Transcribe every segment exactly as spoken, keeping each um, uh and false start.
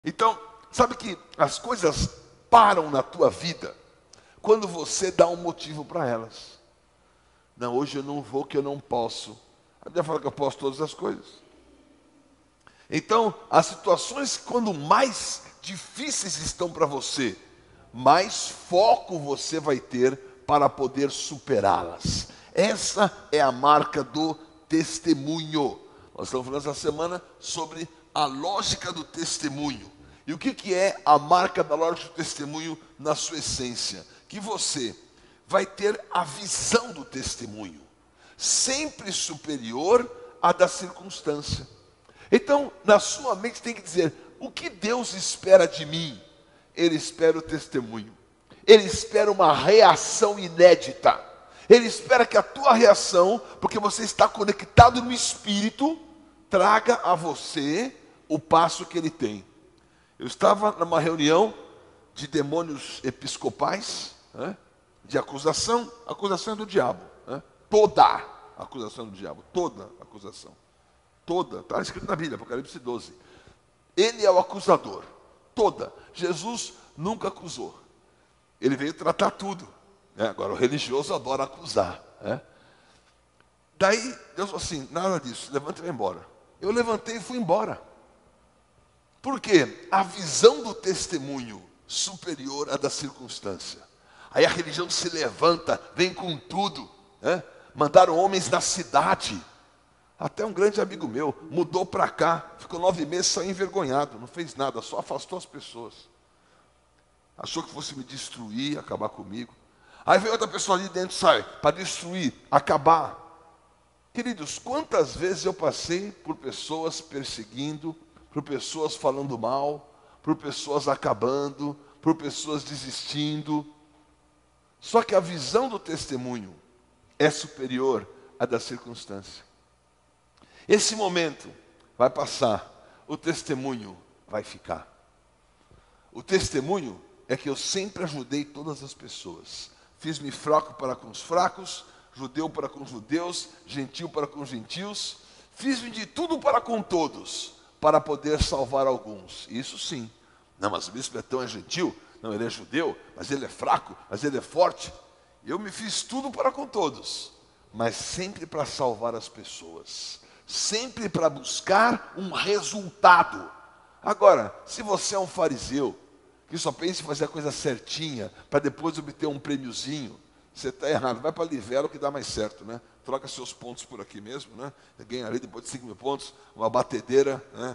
Então, sabe que as coisas param na tua vida quando você dá um motivo para elas. Não, hoje eu não vou, que eu não posso. A Bíblia fala que eu posso todas as coisas. Então, as situações, quando mais difíceis estão para você, mais foco você vai ter para poder superá-las. Essa é a marca do testemunho. Nós estamos falando essa semana sobre a lógica do testemunho. E o que, que é a marca da lógica do testemunho na sua essência? Que você vai ter a visão do testemunho, sempre superior à da circunstância. Então, na sua mente tem que dizer, o que Deus espera de mim? Ele espera o testemunho. Ele espera uma reação inédita. Ele espera que a tua reação, porque você está conectado no Espírito, traga a você o passo que ele tem. Eu estava numa reunião de demônios episcopais, né, de acusação. Acusação é do diabo. Né, toda acusação do diabo. Toda acusação. Toda. Está escrito na Bíblia, Apocalipse doze. Ele é o acusador. Toda. Jesus nunca acusou. Ele veio tratar tudo. Né? Agora, o religioso adora acusar. Né? Daí, Deus falou assim, nada disso, levanta e vai embora. Eu levantei e fui embora. Por quê? A visão do testemunho superior à da circunstância. Aí a religião se levanta, vem com tudo. Né? Mandaram homens na cidade. Até um grande amigo meu mudou para cá, ficou nove meses só envergonhado, não fez nada, só afastou as pessoas. Achou que fosse me destruir, acabar comigo. Aí veio outra pessoa ali dentro, sabe, para destruir, acabar. Queridos, quantas vezes eu passei por pessoas perseguindo, por pessoas falando mal, por pessoas acabando, por pessoas desistindo. Só que a visão do testemunho é superior à da circunstância. Esse momento vai passar, o testemunho vai ficar. O testemunho é que eu sempre ajudei todas as pessoas. Fiz-me fraco para com os fracos, judeu para com os judeus, gentil para com os gentios. Fiz-me de tudo para com todos, para poder salvar alguns. Isso sim. Não, mas o bispo Betão é gentil? Não, ele é judeu, mas ele é fraco, mas ele é forte. Eu me fiz tudo para com todos, mas sempre para salvar as pessoas. Sempre para buscar um resultado. Agora, se você é um fariseu, que só pensa em fazer a coisa certinha, para depois obter um prêmiozinho, você está errado. Vai para Livelo que dá mais certo, né? Troca seus pontos por aqui mesmo, né? Ganha ali depois de cinco mil pontos, uma batedeira, né?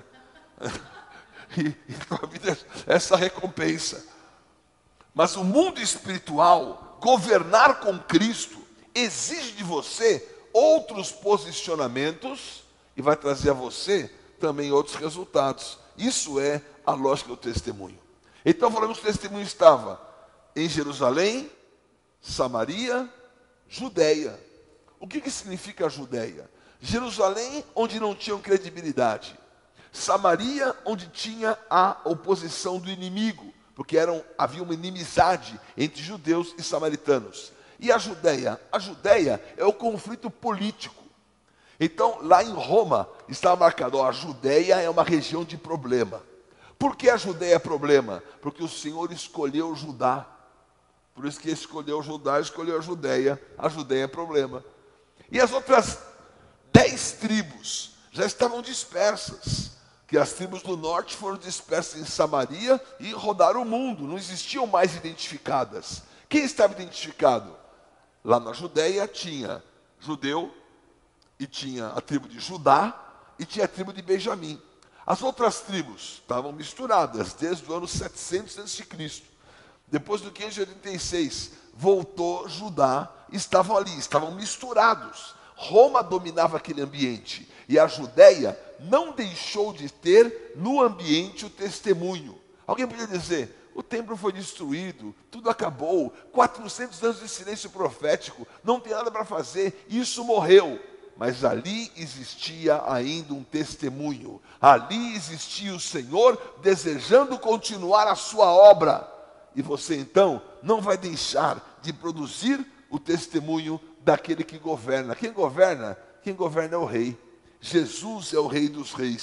E, e a vida é essa recompensa. Mas o mundo espiritual, governar com Cristo, exige de você outros posicionamentos e vai trazer a você também outros resultados. Isso é a lógica do testemunho. Então falamos que o testemunho estava em Jerusalém, Samaria, Judeia. O que, que significa a Judeia? Jerusalém, onde não tinham credibilidade. Samaria, onde tinha a oposição do inimigo, porque eram, havia uma inimizade entre judeus e samaritanos. E a Judeia? A Judeia é o conflito político. Então, lá em Roma, está marcado, ó, a Judeia é uma região de problema. Por que a Judeia é problema? Porque o Senhor escolheu Judá. Por isso que escolheu Judá, escolheu a Judeia. A Judeia é problema. E as outras dez tribos já estavam dispersas. Que as tribos do norte foram dispersas em Samaria e rodaram o mundo. Não existiam mais identificadas. Quem estava identificado? Lá na Judeia tinha judeu, e tinha a tribo de Judá, e tinha a tribo de Benjamim. As outras tribos estavam misturadas, desde o ano setecentos antes de Cristo. Depois do quinhentos e oitenta e seis, voltou Judá, estavam ali, estavam misturados. Roma dominava aquele ambiente, e a Judeia não deixou de ter no ambiente o testemunho. Alguém podia dizer, o templo foi destruído, tudo acabou, quatrocentos anos de silêncio profético, não tem nada para fazer, isso morreu. Mas ali existia ainda um testemunho. Ali existia o Senhor desejando continuar a sua obra. E você então não vai deixar de produzir o testemunho daquele que governa. Quem governa? Quem governa é o rei. Jesus é o rei dos reis.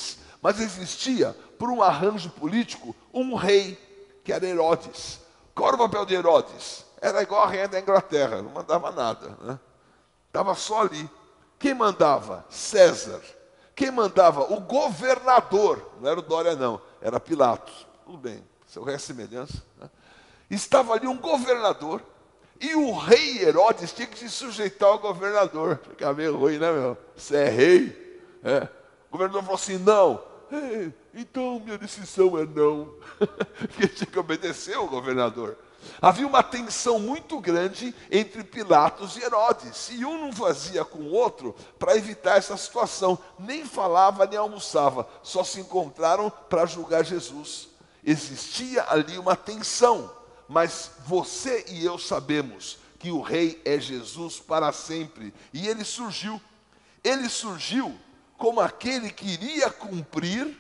Mas existia, por um arranjo político, um rei, que era Herodes. Qual era o papel de Herodes? Era igual a rainha da Inglaterra, não mandava nada, né? Estava só ali. Quem mandava? César. Quem mandava? O governador. Não era o Dória, não. Era Pilatos. Tudo bem, seu resto é semelhança, né? Estava ali um governador. E o rei Herodes tinha que se sujeitar ao governador. Fica meio ruim, né, meu? Você é rei? É. O governador falou assim, não. Ei, então minha decisão é não. Porque tinha que obedecer ao governador. Havia uma tensão muito grande entre Pilatos e Herodes. E um não fazia com o outro para evitar essa situação. Nem falava, nem almoçava. Só se encontraram para julgar Jesus. Existia ali uma tensão. Mas você e eu sabemos que o rei é Jesus para sempre. E ele surgiu. Ele surgiu como aquele que iria cumprir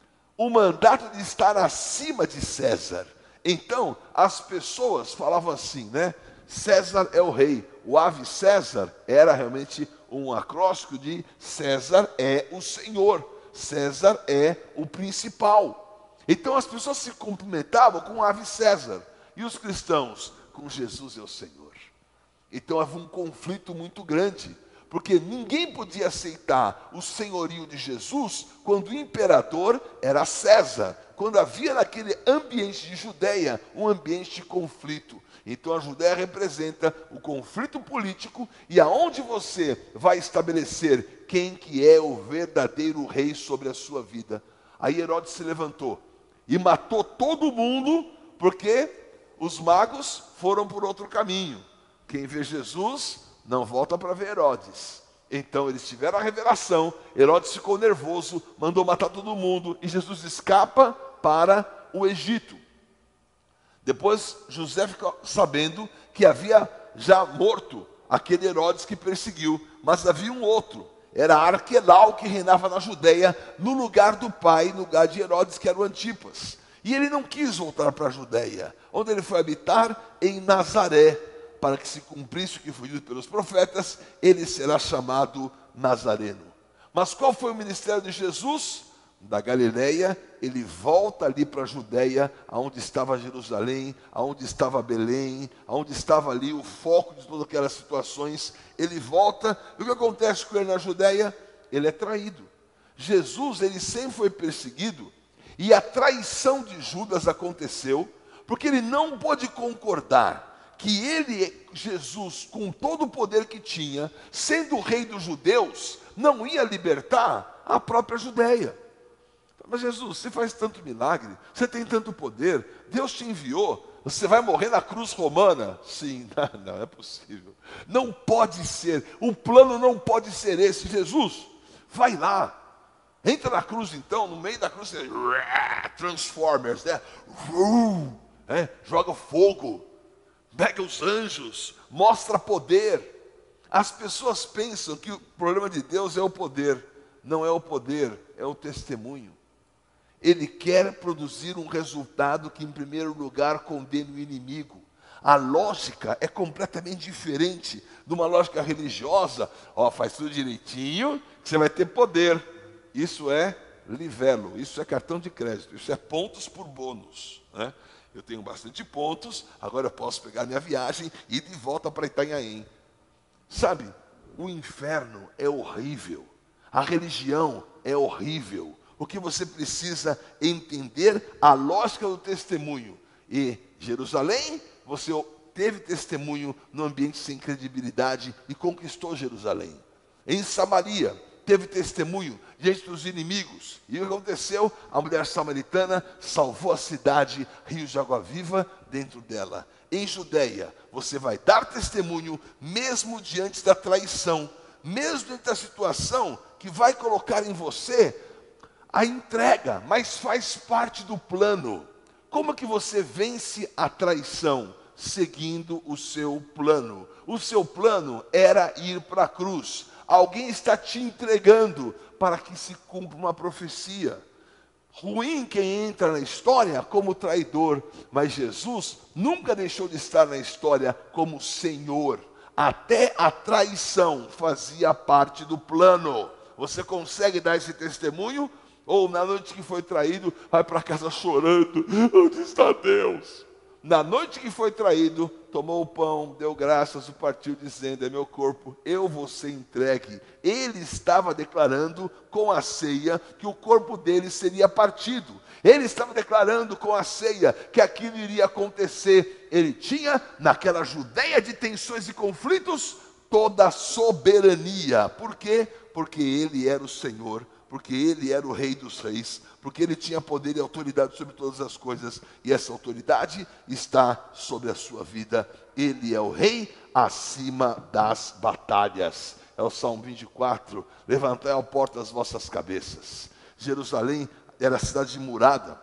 o mandato de estar acima de César. Então, as pessoas falavam assim, né? César é o rei. O ave César era realmente um acróstico de César é o Senhor. César é o principal. Então, as pessoas se cumprimentavam com o ave César. E os cristãos? Com Jesus é o Senhor. Então, havia um conflito muito grande. Porque ninguém podia aceitar o senhorio de Jesus quando o imperador era César. Quando havia naquele ambiente de Judeia um ambiente de conflito. Então a Judeia representa o conflito político e aonde você vai estabelecer quem que é o verdadeiro rei sobre a sua vida. Aí Herodes se levantou e matou todo mundo porque os magos foram por outro caminho. Quem vê Jesus não volta para ver Herodes. Então eles tiveram a revelação, Herodes ficou nervoso, mandou matar todo mundo, e Jesus escapa para o Egito. Depois José fica sabendo que havia já morto aquele Herodes que perseguiu, mas havia um outro, era Arquelau, que reinava na Judeia, no lugar do pai, no lugar de Herodes, que era o Antipas. E ele não quis voltar para a Judeia, onde ele foi habitar em Nazaré, para que se cumprisse o que foi dito pelos profetas, ele será chamado Nazareno. Mas qual foi o ministério de Jesus? Da Galileia, ele volta ali para a Judeia, aonde estava Jerusalém, aonde estava Belém, aonde estava ali o foco de todas aquelas situações. Ele volta, e o que acontece com ele na Judeia? Ele é traído. Jesus, ele sempre foi perseguido, e a traição de Judas aconteceu, porque ele não pôde concordar que ele, Jesus, com todo o poder que tinha, sendo o rei dos judeus, não ia libertar a própria Judeia. Mas Jesus, você faz tanto milagre, você tem tanto poder, Deus te enviou, você vai morrer na cruz romana? Sim, não, não é possível. Não pode ser, o plano não pode ser esse. Jesus, vai lá, entra na cruz então, no meio da cruz, você, Transformers, né? É, joga fogo. Pega os anjos, mostra poder. As pessoas pensam que o problema de Deus é o poder. Não é o poder, é o testemunho. Ele quer produzir um resultado que, em primeiro lugar, condene o inimigo. A lógica é completamente diferente de uma lógica religiosa. Ó, faz tudo direitinho, que você vai ter poder. Isso é livelo, isso é cartão de crédito, isso é pontos por bônus, né? Eu tenho bastante pontos, agora eu posso pegar minha viagem e ir de volta para Itanhaém. Sabe, o inferno é horrível, a religião é horrível. O que você precisa entender a lógica do testemunho. E Jerusalém, você teve testemunho no ambiente sem credibilidade e conquistou Jerusalém. Em Samaria, teve testemunho diante dos inimigos. E o que aconteceu? A mulher samaritana salvou a cidade, rios de água viva dentro dela. Em Judeia, você vai dar testemunho mesmo diante da traição, mesmo diante da situação que vai colocar em você a entrega, mas faz parte do plano. Como que você vence a traição? Seguindo o seu plano. O seu plano era ir para a cruz. Alguém está te entregando para que se cumpra uma profecia. Ruim quem entra na história como traidor, mas Jesus nunca deixou de estar na história como Senhor. Até a traição fazia parte do plano. Você consegue dar esse testemunho? Ou na noite que foi traído, vai para casa chorando, onde está Deus? Na noite que foi traído, tomou o pão, deu graças, o partiu dizendo, é meu corpo, eu vou ser entregue. Ele estava declarando com a ceia que o corpo dele seria partido. Ele estava declarando com a ceia que aquilo iria acontecer. Ele tinha, naquela Judeia de tensões e conflitos, toda a soberania. Por quê? Porque ele era o Senhor, porque ele era o Rei dos Reis, porque ele tinha poder e autoridade sobre todas as coisas, e essa autoridade está sobre a sua vida. Ele é o Rei acima das batalhas. É o Salmo vinte e quatro, levantai a porta as vossas cabeças. Jerusalém era a cidade murada,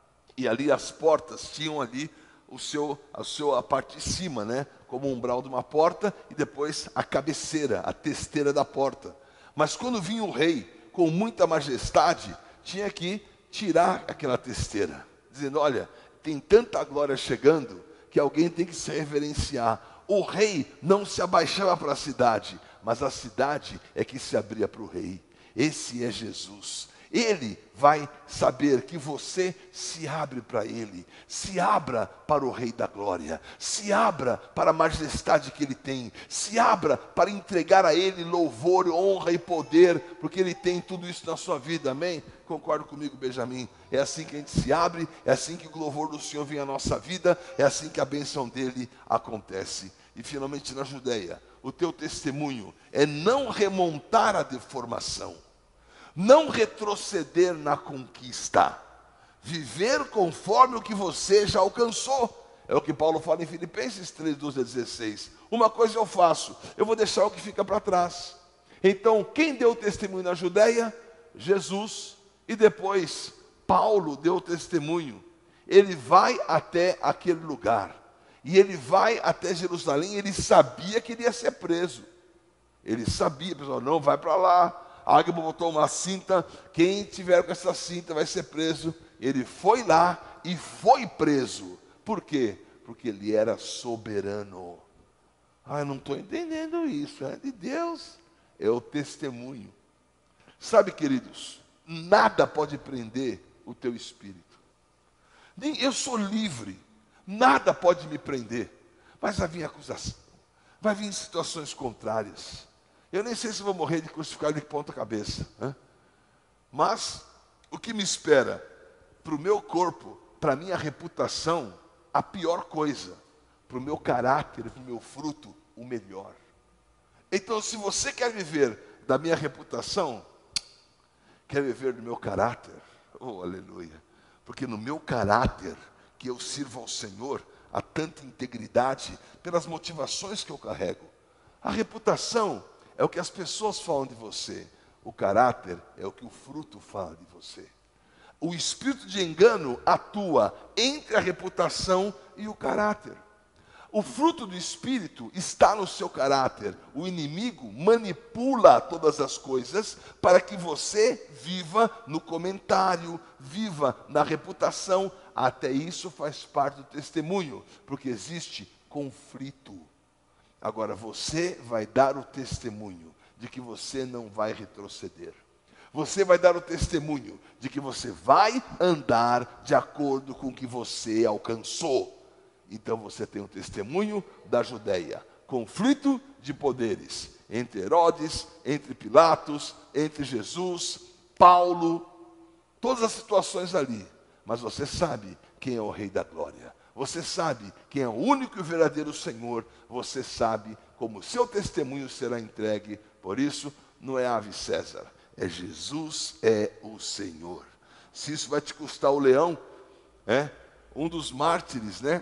e ali as portas tinham ali o seu, a, seu, a parte de cima, né? Como o umbral de uma porta, e depois a cabeceira, a testeira da porta. Mas quando vinha o rei, com muita majestade, tinha que tirar aquela testeira, dizendo, olha, tem tanta glória chegando, que alguém tem que se reverenciar. O rei não se abaixava para a cidade, mas a cidade é que se abria para o rei. Esse é Jesus. Ele vai saber que você se abre para Ele, se abra para o Rei da Glória, se abra para a majestade que Ele tem, se abra para entregar a Ele louvor, honra e poder, porque Ele tem tudo isso na sua vida, amém? Concorda comigo, Benjamin? É assim que a gente se abre, é assim que o louvor do Senhor vem à nossa vida, é assim que a bênção dEle acontece. E finalmente na Judeia, o teu testemunho é não remontar a deformação, não retroceder na conquista, viver conforme o que você já alcançou. É o que Paulo fala em Filipenses três, doze a dezesseis. Uma coisa eu faço, eu vou deixar o que fica para trás. Então, quem deu testemunho na Judeia? Jesus. E depois, Paulo deu testemunho. Ele vai até aquele lugar. E ele vai até Jerusalém, ele sabia que ele ia ser preso. Ele sabia, pessoal, não vai para lá. Ágabo botou uma cinta, quem tiver com essa cinta vai ser preso. Ele foi lá e foi preso. Por quê? Porque ele era soberano. Ah, eu não estou entendendo isso, é de Deus. É o testemunho. Sabe, queridos, nada pode prender o teu espírito. Eu sou livre, nada pode me prender. Mas vai vir acusação, vai vir situações contrárias. Eu nem sei se vou morrer de crucificado de ponta cabeça, né? Mas o que me espera para o meu corpo, para a minha reputação, a pior coisa, para o meu caráter, para o meu fruto, o melhor. Então, se você quer viver da minha reputação, quer viver do meu caráter, oh aleluia, porque no meu caráter, que eu sirvo ao Senhor, há tanta integridade, pelas motivações que eu carrego. A reputação é o que as pessoas falam de você. O caráter é o que o fruto fala de você. O espírito de engano atua entre a reputação e o caráter. O fruto do espírito está no seu caráter. O inimigo manipula todas as coisas para que você viva no comentário, viva na reputação. Até isso faz parte do testemunho, porque existe conflito. Agora você vai dar o testemunho de que você não vai retroceder. Você vai dar o testemunho de que você vai andar de acordo com o que você alcançou. Então você tem o testemunho da Judeia. Conflito de poderes entre Herodes, entre Pilatos, entre Jesus, Paulo, todas as situações ali. Mas você sabe quem é o Rei da Glória. Você sabe quem é o único e verdadeiro Senhor. Você sabe como o seu testemunho será entregue. Por isso, não é ave César, é Jesus é o Senhor. Se isso vai te custar o leão, é, um dos mártires, né,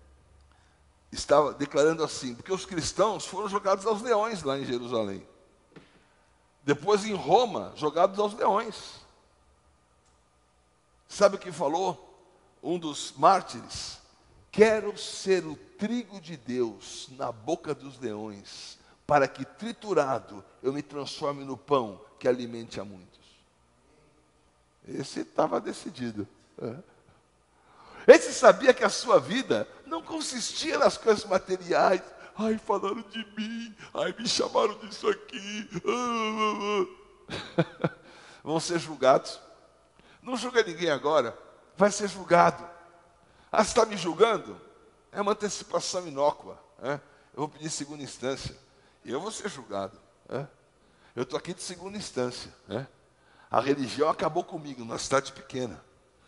estava declarando assim, porque os cristãos foram jogados aos leões lá em Jerusalém. Depois em Roma, jogados aos leões. Sabe o que falou um dos mártires? Quero ser o trigo de Deus na boca dos leões, para que triturado eu me transforme no pão que alimente a muitos. Esse estava decidido. Esse sabia que a sua vida não consistia nas coisas materiais. Ai, falaram de mim. Ai, me chamaram disso aqui. Vão ser julgados. Não julga ninguém agora, vai ser julgado. Ah, você está me julgando? É uma antecipação inócua. Né? Eu vou pedir segunda instância. Eu vou ser julgado. Né? Eu estou aqui de segunda instância. Né? A religião acabou comigo numa cidade pequena.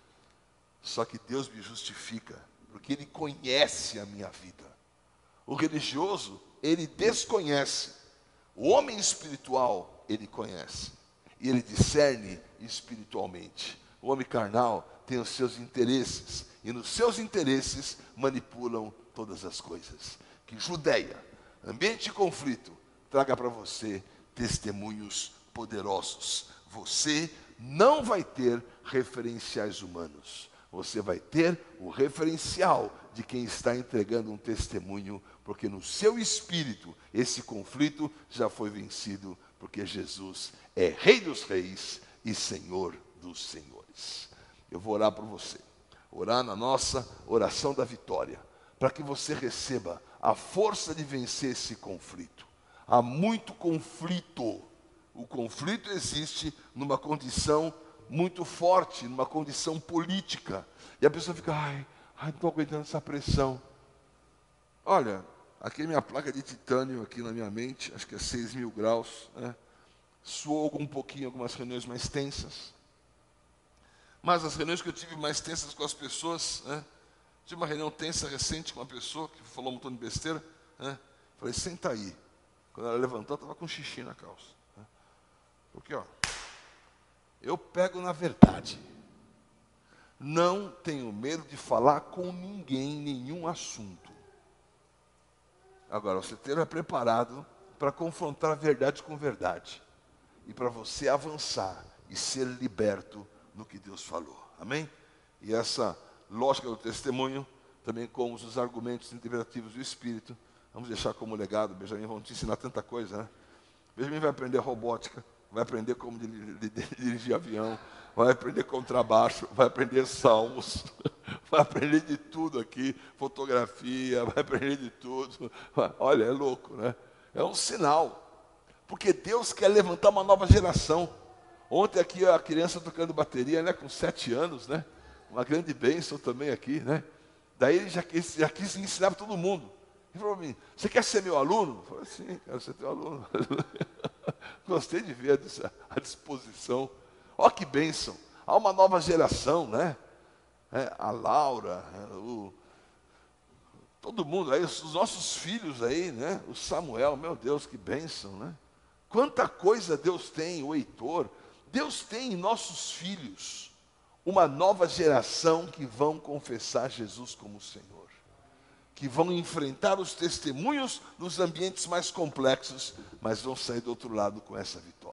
Só que Deus me justifica, porque Ele conhece a minha vida. O religioso, ele desconhece. O homem espiritual, ele conhece. E ele discerne espiritualmente. O homem carnal tem os seus interesses. E nos seus interesses manipulam todas as coisas. Que Judeia, ambiente de conflito, traga para você testemunhos poderosos. Você não vai ter referenciais humanos. Você vai ter o referencial de quem está entregando um testemunho, porque no seu espírito esse conflito já foi vencido, porque Jesus é Rei dos Reis e Senhor dos Senhores. Eu vou orar por você, orar na nossa oração da vitória, para que você receba a força de vencer esse conflito. Há muito conflito. O conflito existe numa condição muito forte, numa condição política. E a pessoa fica, ai, ai, não estou aguentando essa pressão. Olha, aqui é minha placa de titânio aqui na minha mente, acho que é seis mil graus. Né? Suou um pouquinho algumas reuniões mais tensas. Mas as reuniões que eu tive mais tensas com as pessoas, né? Tive uma reunião tensa recente com uma pessoa que falou um montão de besteira. Né? Falei, senta aí. Quando ela levantou, estava com xixi na calça. Né? Porque, ó, eu pego na verdade. Não tenho medo de falar com ninguém, nenhum assunto. Agora, você esteja preparado para confrontar a verdade com verdade. E para você avançar e ser liberto no que Deus falou. Amém? E essa lógica do testemunho, também como os argumentos interpretativos do Espírito, vamos deixar como legado. Benjamin vai te ensinar tanta coisa, né? Benjamin vai aprender robótica, vai aprender como dirigir avião, vai aprender contrabaixo, vai aprender salmos, vai aprender de tudo aqui, fotografia, vai aprender de tudo. Olha, é louco, né? É um sinal, porque Deus quer levantar uma nova geração. Ontem aqui a criança tocando bateria, né, com sete anos, né? Uma grande bênção também aqui, né? Daí ele já quis, já quis ensinar para todo mundo. Ele falou para mim, você quer ser meu aluno? Eu falei, sim, quero ser teu aluno. Gostei de ver a disposição. Olha que bênção. Há uma nova geração, né? É, a Laura, o, todo mundo aí, os nossos filhos aí, né? O Samuel, meu Deus, que bênção, né? Quanta coisa Deus tem, o Heitor. Deus tem em nossos filhos uma nova geração que vão confessar Jesus como Senhor, que vão enfrentar os testemunhos nos ambientes mais complexos, mas vão sair do outro lado com essa vitória.